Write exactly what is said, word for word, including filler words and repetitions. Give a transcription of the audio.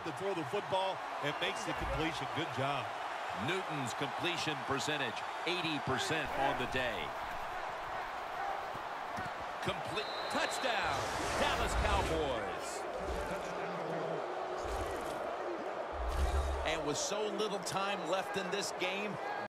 to throw the football and makes the completion. Good job. Newton's completion percentage, eighty percent on the day. Complete touchdown, Dallas Cowboys. And with so little time left in this game,